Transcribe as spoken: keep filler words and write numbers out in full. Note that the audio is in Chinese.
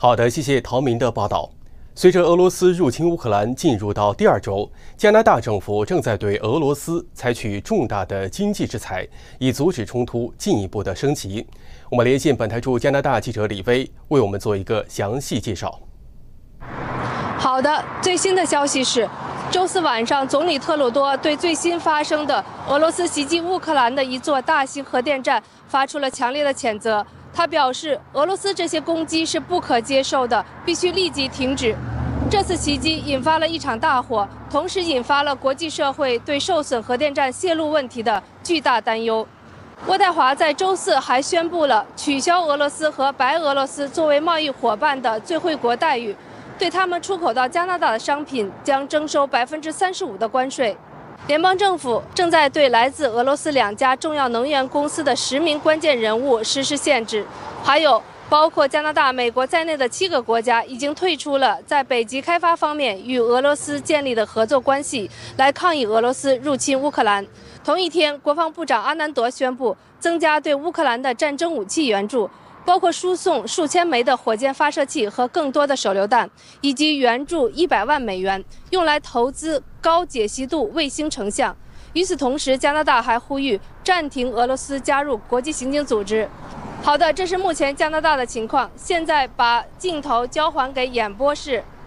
好的，谢谢陶明的报道。随着俄罗斯入侵乌克兰进入到第二周，加拿大政府正在对俄罗斯采取重大的经济制裁，以阻止冲突进一步的升级。我们连线本台驻加拿大记者李薇，为我们做一个详细介绍。 好的，最新的消息是，周四晚上，总理特鲁多对最新发生的俄罗斯袭击乌克兰的一座大型核电站发出了强烈的谴责。他表示，俄罗斯这些攻击是不可接受的，必须立即停止。这次袭击引发了一场大火，同时引发了国际社会对受损核电站泄露问题的巨大担忧。渥太华在周四还宣布了取消俄罗斯和白俄罗斯作为贸易伙伴的最惠国待遇，对他们出口到加拿大的商品将征收百分之三十五的关税。联邦政府正在对来自俄罗斯两家重要能源公司的十名关键人物实施限制，还有包括加拿大、美国在内的七个国家已经退出了在北极开发方面与俄罗斯建立的合作关系，来抗议俄罗斯入侵乌克兰。同一天，国防部长阿南德宣布增加对乌克兰的战争武器援助，包括输送数千枚的火箭发射器和更多的手榴弹，以及援助一百万美元，用来投资高解析度卫星成像。与此同时，加拿大还呼吁暂停俄罗斯加入国际刑警组织。好的，这是目前加拿大的情况。现在把镜头交还给演播室。